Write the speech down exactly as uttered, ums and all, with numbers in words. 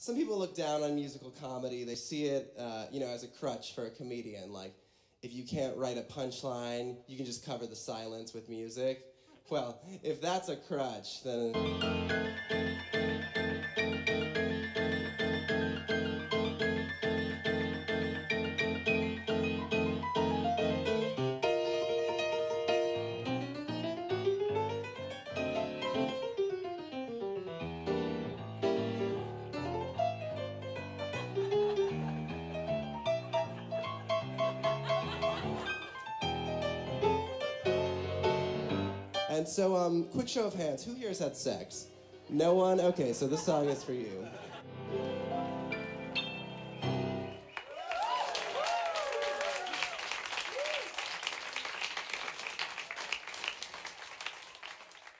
some people look down on musical comedy. They see it, uh, you know, as a crutch for a comedian. Like, if you can't write a punchline, you can just cover the silence with music. Well, if that's a crutch, then... And so, um, quick show of hands, who here has had sex? No one? Okay, so this song is for you.